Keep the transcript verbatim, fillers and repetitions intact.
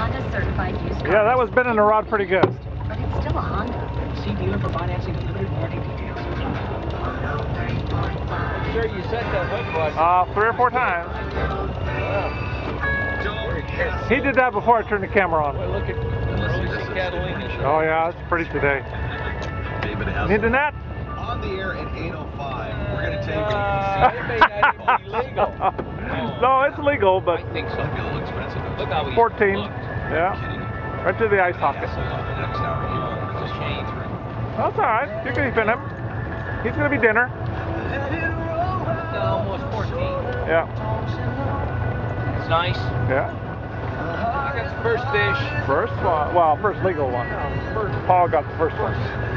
Honda certified used car. Yeah, that was bending the rod pretty good. But it's still a Honda. See dealer for financing unlimited warranty details. Sure, you set that hook right. Uh, three or four times. Wow. He did that before I turned the camera on. Boy, look at Rosie Catalina. Oh yeah, it's pretty today. Need the net? On the air at eight oh five. We're going to take Uh, it may not even be legal. No, it's legal, but I think so. a little expensive. Look how he fourteen. looked. Yeah. Right to the ice hockey. Next hour. Just change. That's alright. You can keep him. He's gonna be dinner. Almost fourteen. Yeah. It's nice. Yeah. I got the first fish. First one. Well, first legal one. Paul got the first one.